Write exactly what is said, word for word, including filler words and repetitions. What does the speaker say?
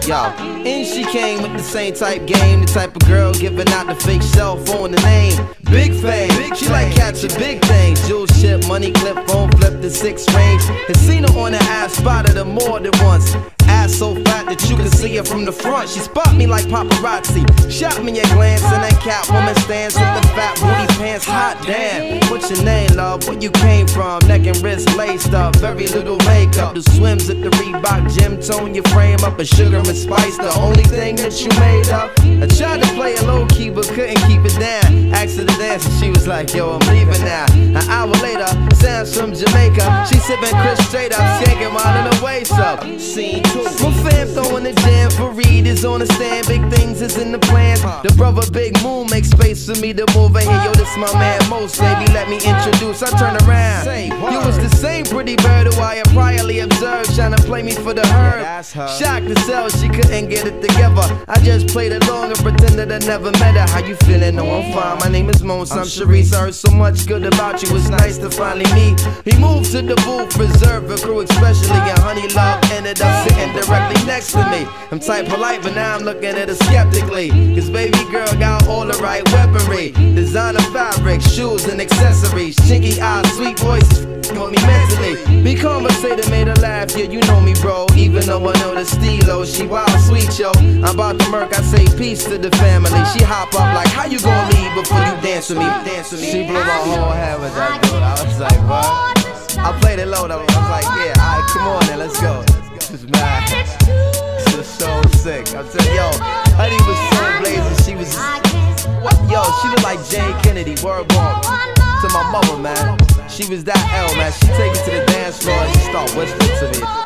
Yo, in she came with the same type game, the type of girl giving out the fake cell phone, the name Big Fame. She like catching big things, jewel ship, money clip, phone flip, the six range. Has seen her on the ass, spotted her more than once. Ass so fat that you can see her from the front. She spot me like paparazzi, shot me a glance, and that Catwoman stands with the fat booty pants. Hot damn, what's your name, love? Where you came from? Neck and wrist laced up, very little makeup. The swims at the Reebok gym tone your frame up, a sugar and spice, the only thing that you made up. I tried to play it low key but couldn't keep it down. Asked her to dance and she was like, yo, I'm leaving now. An hour later, Sam's from Jamaica. She sipping Chris straight up, skanking while in her waist up. Scene two. My fam throwing the jam for Reed is on the stand. Big things is in the plans. The brother Big Moon makes space for me to move in here. Yo, this my man Most, baby, let me introduce. I turn around. You was the same pretty bird who I had priorly observed, trying to play me for the herd. Shocked to sell, she couldn't get it together. I just played along and pretended I never met her. How you feeling? No, I'm fine. My name is Mons, I'm Sharice. I heard so much good about you, it's nice to finally meet. He moved to the booth, reserved for crew especially, and Honey Love ended up sitting directly next to me. I'm type polite, but now I'm looking at her skeptically, cause baby girl got all the right weaponry. Designer fabric, shoes and accessories, chinky eyes, sweet voice, got me mentally. Be conversated, made her laugh, yeah, you know me, bro. Even though I know the stilo, she wild sweet, yo. I'm about to murk, I say peace to the family. She hop up like, how you gonna leave before you dance with me? Dance with me. She blew my whole head with that dude. I was like, what? I played it low though. I was like, yeah, alright, come on then, let's go. This is mad. This is so sick. I'm telling yo, Honey was so blazing. She was, what? Yo, she looked like Jane Kennedy. Word bomb to my mama, man. She was that L, man. She take it to the dance floor and she start whispering to me.